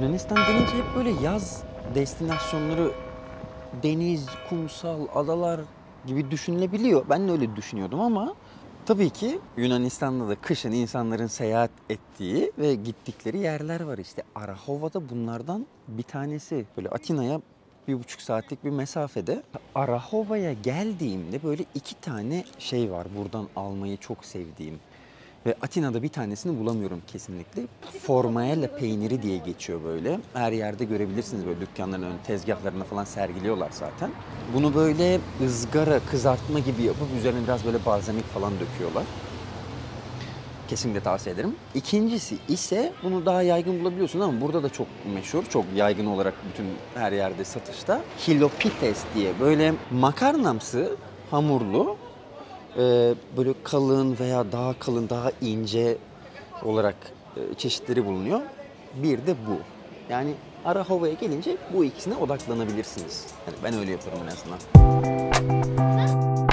Yunanistan denince hep böyle yaz destinasyonları, deniz, kumsal, adalar gibi düşünülebiliyor. Ben de öyle düşünüyordum ama tabii ki Yunanistan'da da kışın insanların seyahat ettiği ve gittikleri yerler var işte. Arahova'da bunlardan bir tanesi. Böyle Atina'ya 1,5 saatlik bir mesafede. Arahova'ya geldiğimde böyle iki tane şey var buradan almayı çok sevdiğim. Ve Atina'da bir tanesini bulamıyorum kesinlikle. Formaella peyniri diye geçiyor böyle. Her yerde görebilirsiniz, böyle dükkanların ön tezgahlarına falan sergiliyorlar zaten. Bunu böyle ızgara, kızartma gibi yapıp üzerine biraz böyle balzamik falan döküyorlar. Kesinlikle tavsiye ederim. İkincisi ise bunu daha yaygın bulabiliyorsunuz ama burada da çok meşhur, çok yaygın olarak bütün her yerde satışta. Hilopites diye böyle makarnamsı, hamurlu, böyle kalın veya daha kalın, daha ince olarak çeşitleri bulunuyor. Bir de bu. Yani Arahova'ya gelince bu ikisine odaklanabilirsiniz. Yani ben öyle yapıyorum en azından.